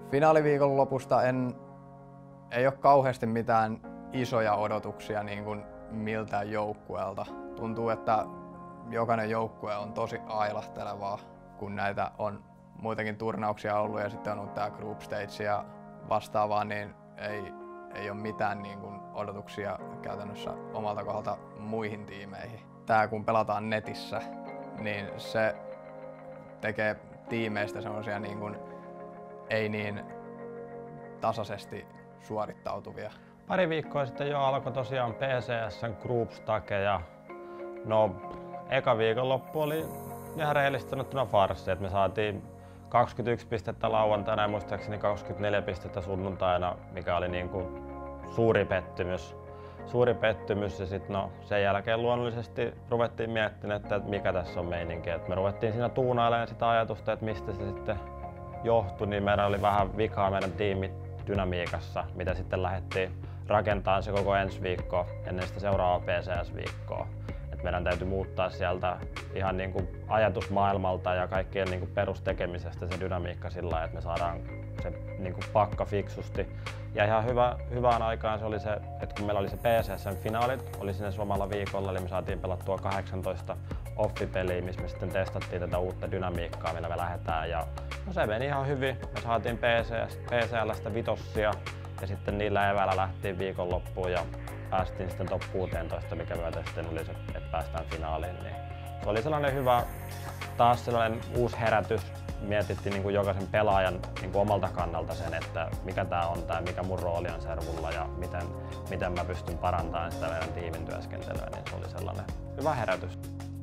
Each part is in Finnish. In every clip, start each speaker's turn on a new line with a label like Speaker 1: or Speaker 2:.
Speaker 1: Finaaliviikonlopusta ei ole kauheasti mitään isoja odotuksia niin kuin miltään joukkueelta. Tuntuu, että jokainen joukkue on tosi ailahtelevaa, kun näitä on muitakin turnauksia ollut ja sitten on ollut tämä group stage ja vastaavaa, niin ei ole mitään niin kuin odotuksia käytännössä omalta kohdalta muihin tiimeihin. Tää kun pelataan netissä, niin se tekee tiimeistä semmoisia niin kuin ei niin tasaisesti suorittautuvia.
Speaker 2: Pari viikkoa sitten jo alkoi tosiaan PCS:n group stage ja no eka viikonloppu oli ihan rehellisesti sanottuna farssi, että me saatiin 21 pistettä lauantaina ja muistaakseni 24 pistettä sunnuntaina, mikä oli niin kuin suuri pettymys ja sitten no sen jälkeen luonnollisesti ruvettiin miettimään, että mikä tässä on meininki. Et me ruvettiin siinä tuunailemaan sitä ajatusta, että mistä se sitten johtui, niin meillä oli vähän vikaa meidän tiimin dynamiikassa, mitä sitten lähdettiin rakentamaan se koko ensi viikko ennen sitä seuraavaa PCS-viikkoa. Et meidän täytyy muuttaa sieltä ihan niin kuin ajatusmaailmalta ja kaikkien niin kuin perustekemisestä se dynamiikka sillä lailla, että me saadaan se niin kuin pakka fiksusti. Ja ihan hyvään aikaan se oli se, että kun meillä oli se PCS:n finaalit, oli siinä samalla viikolla, eli me saatiin pelattua 18 offipeliä, missä me sitten testattiin tätä uutta dynamiikkaa, millä me lähdetään. Ja no se meni ihan hyvin. Me saatiin PCL:stä vitossia ja sitten niillä eväillä lähtiin viikonloppuun ja päästiin sitten top 16, mikä myötä sitten oli se, että päästään finaaliin. Niin se oli sellainen hyvä, taas sellainen uusi herätys. Mietittiin niin kuin jokaisen pelaajan niin kuin omalta kannalta sen, että mikä tää on tai mikä mun rooli on servulla ja miten mä pystyn parantamaan sitä meidän tiimin työskentelyä, niin se oli sellainen hyvä herätys.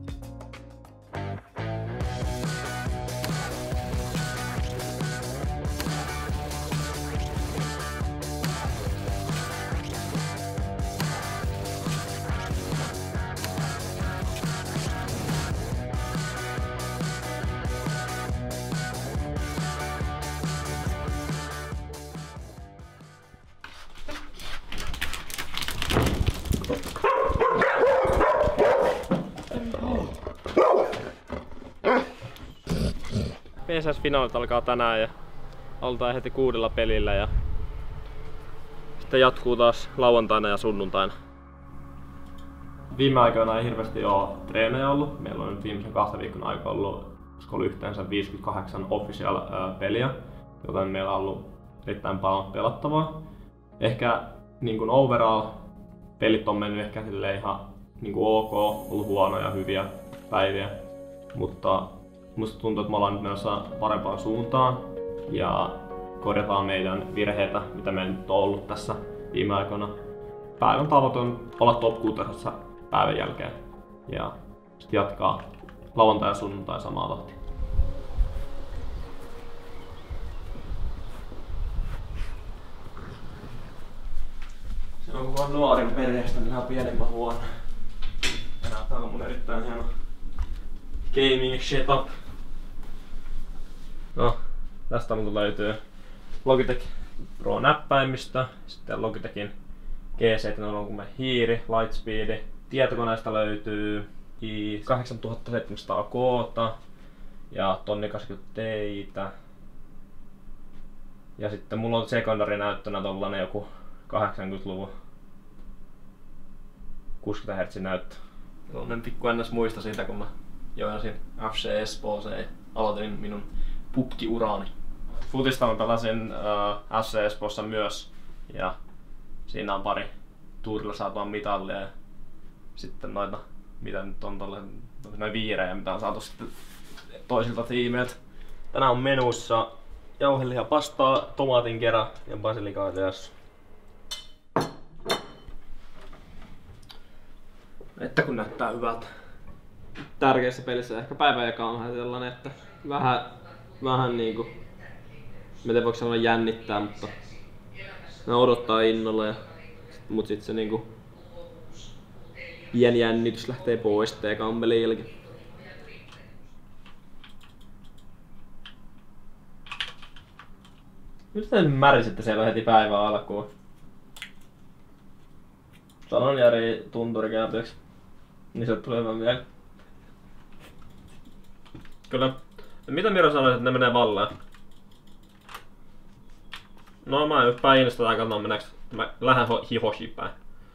Speaker 3: PCS-finaalit alkaa tänään ja aloitetaan heti 6 pelillä ja sitten jatkuu taas lauantaina ja sunnuntaina. Viime aikoina ei hirveästi ole treenejä ollut. Meillä on nyt viimeisen 2 viikon aikaa ollut yhteensä 58 official peliä, joten meillä on ollut erittäin paljon pelattavaa. Ehkä niin kuin overall pelit on mennyt ehkä ihan niin kuin ok, ollut huonoja hyviä päiviä, mutta musta tuntuu, että me ollaan nyt menossa parempaan suuntaan ja korjataan meidän virheitä, mitä meillä nyt on ollut tässä viime aikoina. Päivän tavoite on olla top 6 päivän jälkeen ja sitten jatkaa lauantai ja sunnuntai samaa tahtia. Se on kun on nuorin perheestä, niin ihan pienemmän huono. Tää on mun erittäin hieno gaming setup. No, tästä mun löytyy Logitech Pro näppäimistö, sitten Logitechin G7 hiiri, Lightspeed. Tietokoneesta löytyy i8700K ja 1080 Ti:tä. Ja sitten mulla on secondary näyttönä tollanen joku 80-luvun 60 Hz näyttö. Tollanen pikku ns muista siitä, kun mä joinasin FC Espooseen ja aloitin minun PUBG-uraani. Futista mä pelasin FC Espoossa myös ja siinä on pari tuurilla saatua mitallia ja sitten noita, mitä nyt on noin viirejä, mitä on saatu sitten toisilta tiimeiltä. Tänään on menussa jauheliha pastaa, tomaatinkerä ja basilikaa seassa. Että kun näyttää hyvältä. Tärkeässä pelissä ehkä päivänjaka on vähän sellainen, että vähän niinku, mä en tiedä voiko sanoa jännittää, mutta ne odottaa innolla mut sit se niinku pieni jännitys lähtee pois T-kampelin jälkeen. Nyt te märisitte siellä heti päivän alkuun. Sanon Jari tunturikäytöksi. Niin se tulee vaan vielä. Kyllä. Mitä Miro sanoisit, että ne menee valleen? No mä en päin Instataan, katsotaan mennäänkö. Mä lähden Hihoshiin päin.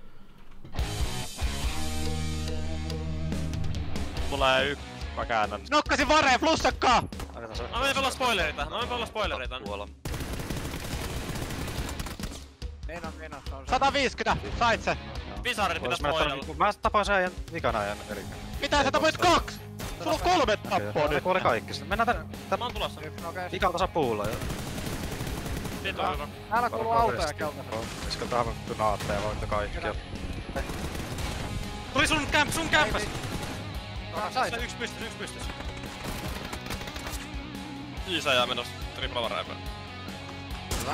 Speaker 2: Mulla ei yksi. Mä käännän.
Speaker 4: Nokkasin vareen, plussakkaa!
Speaker 5: Mä menen pelaa spoilerita.
Speaker 4: Tuolla.
Speaker 6: 150, sait se!
Speaker 5: Pisarit pitäis spoilella.
Speaker 4: Mä tapoin sen ajan vikan ajan, eli...
Speaker 6: Mitä sä tapoit 2? Sulla on 3 tappoa nyt!
Speaker 4: Kuoli kaikki. Mennään
Speaker 5: Mä oon tulossa.
Speaker 4: vikalta saa puulla jo.
Speaker 5: Siitä on hyvä.
Speaker 6: Täällä kuuluu autoja kelta.
Speaker 4: Iskeltä aivan naatteja voitte kaikki.
Speaker 5: Tuli sun kämpäs!
Speaker 6: Sait.
Speaker 5: Yksi pystys. Iisa jää menossa triplavareipeen.
Speaker 6: Hyvä.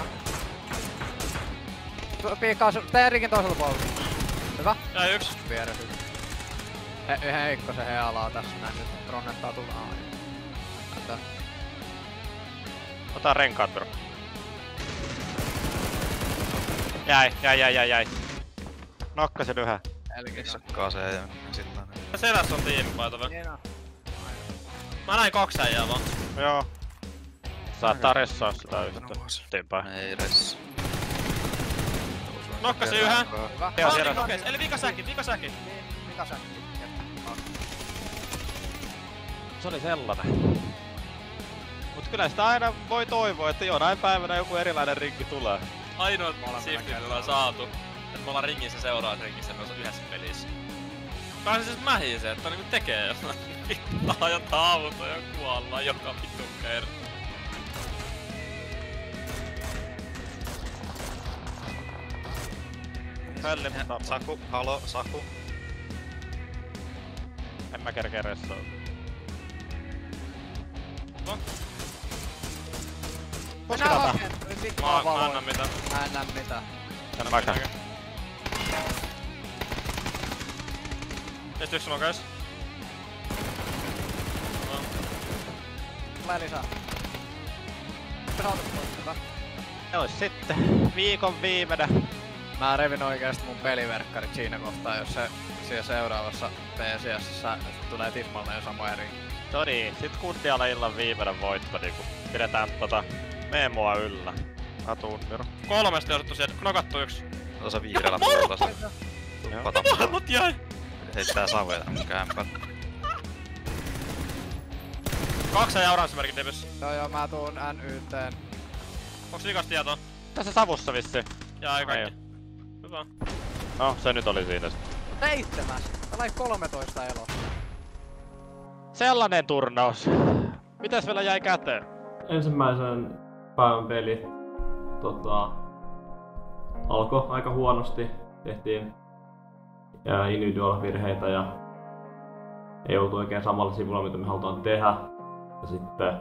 Speaker 6: Piikkaa tee rikin toisella puolella. Hyvä.
Speaker 5: Jäi yksi.
Speaker 6: Vieressä. Yhden heikkosen healaa tässä näin nyt. Ronnettaa tulla. Näyttää.
Speaker 2: Ota renkaat, bro. Jäi. Nokkasin yhden.
Speaker 4: Sakkaa se ja sitten...
Speaker 5: Selässä on tiimipaita vielä. Mä näin 2 äijää vaan.
Speaker 2: Joo. Saattaa ressaa sitä yhtä. Eteenpäin.
Speaker 4: Ei ressa.
Speaker 5: Nokkasin yhden.
Speaker 6: Hyvä.
Speaker 5: Eli vikasäkki.
Speaker 6: Vikasäkki.
Speaker 2: Se oli sellainen. Mut kyllä sitä aina voi toivoa, että jonain päivänä joku erilainen rinki tulee.
Speaker 5: Ainoat shiftit ollaan saatu, että me ollaan ringissä seuraavassa ringissä myös yhdessä pelissä. Pääsin siis mähiin se, että niinku tekee jotain vittaa ja taavuta ja kuollaan joka vitun kerta.
Speaker 2: Hölli, mutta
Speaker 4: Saku, halo, Saku.
Speaker 2: en mä kerkeä ressaa.
Speaker 6: Pusketaan.
Speaker 5: Mä annan mitään.
Speaker 6: Mä en näe mitään.
Speaker 2: En mäkään.
Speaker 5: Teistä yksi nokas.
Speaker 6: Tulee lisää. Hyvä.
Speaker 2: Ne ois sitten viikon viimeinen.
Speaker 6: Mä revin oikeesti mun peliverkkarit siinä kohtaa, jos se siellä seuraavassa PCS:ssä tulee tismalleen samoja rinkiä.
Speaker 2: No niin, sit kunnialla illan viimeinen voitto niinku. Pidetään meemoa yllä. Mä tuun, Miro.
Speaker 5: 3 on otettu sieltä, knokattu yksi.
Speaker 4: Tuossa vihreällä puolella se. Tuppata.
Speaker 5: Mut jäi!
Speaker 4: Heittää saveja kämpän.
Speaker 5: 2 ja oranssimerkin debys.
Speaker 6: Joo, mä tuun NYT:n.
Speaker 5: Onks vikas tietoa?
Speaker 2: Tässä savussa vissi.
Speaker 5: Jäi kaikki. Hyvä.
Speaker 2: No, se nyt oli siinä sit.
Speaker 6: 7! Täällä oli 13 elossa.
Speaker 2: Sellainen turnaus. Mitäs vielä jäi käteen?
Speaker 3: Ensimmäisen päivän peli alkoi aika huonosti. Tehtiin individual virheitä ja ei oltu oikein samalla sivulla mitä me halutaan tehdä. Ja sitten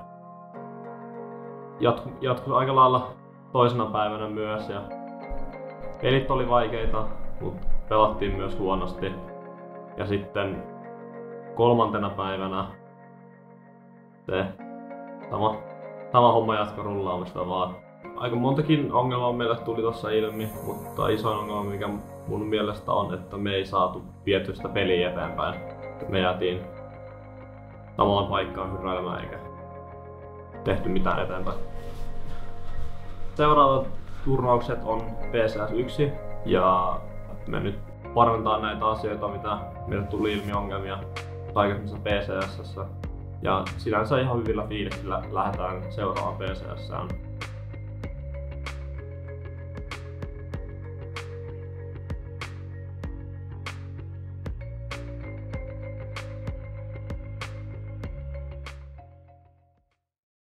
Speaker 3: jatkui aika lailla toisena päivänä myös ja pelit oli vaikeita, mutta pelattiin myös huonosti. Ja sitten 3. päivänä se sama homma jatkoi rullaamista vaan. Aika montakin ongelmaa meille tuli tossa ilmi, mutta isoin ongelma mikä mun mielestä on, että me ei saatu vietyä sitä peliä eteenpäin. Me jäätiin samaan paikkaan hyrräilemään eikä tehty mitään eteenpäin. Seuraavat turnaukset on PCS 1 ja me nyt parannetaan näitä asioita, mitä meille tuli ilmi ongelmia aikaisemmassa PCS:ssä. Ja sinänsä ihan hyvillä fiiliksillä lähdetään seuraavaan PCS:ään.